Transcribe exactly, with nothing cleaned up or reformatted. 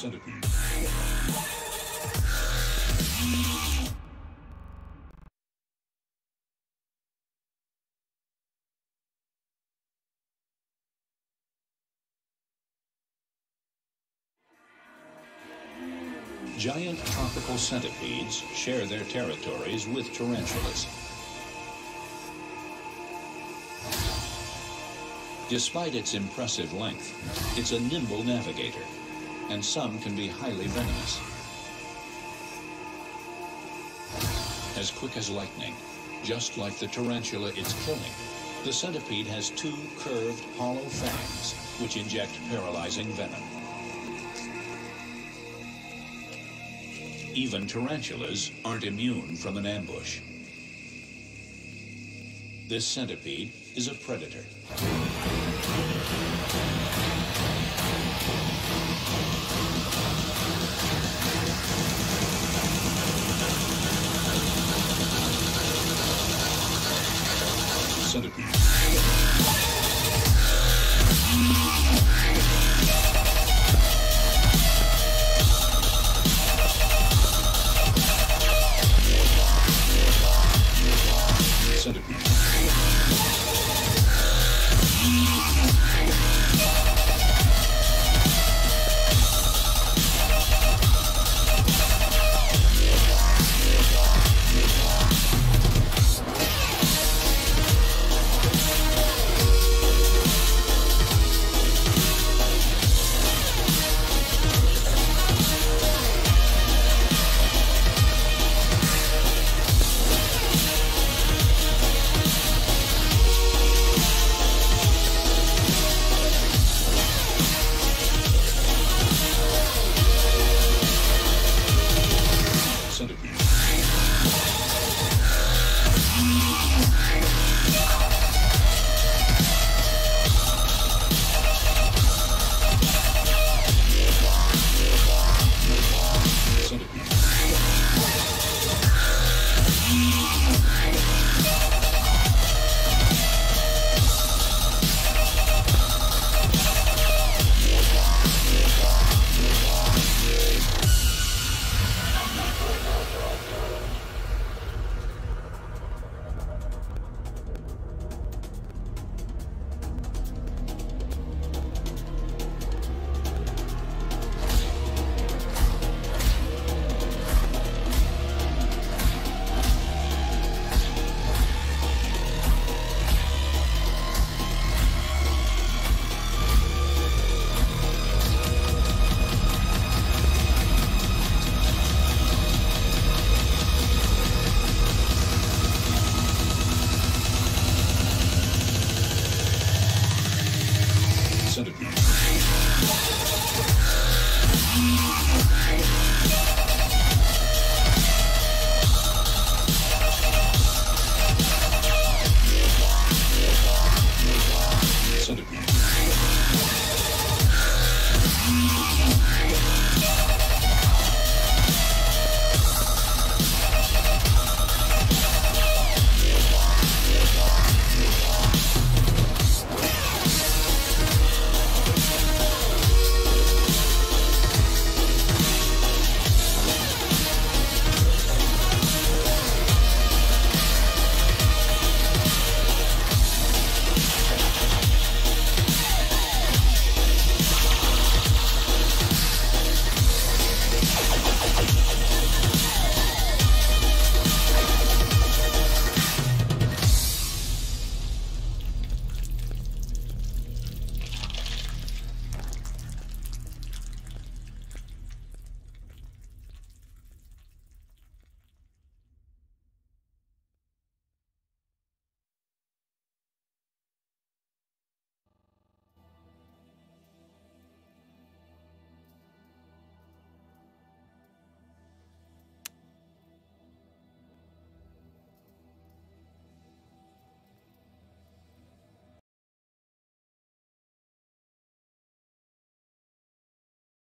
Centipede. Giant tropical centipedes share their territories with tarantulas. Despite its impressive length, it's a nimble navigator, and some can be highly venomous. As quick as lightning, just like the tarantula it's killing, the centipede has two curved, hollow fangs which inject paralyzing venom. Even tarantulas aren't immune from an ambush. This centipede is a predator. Centipede. Centipede.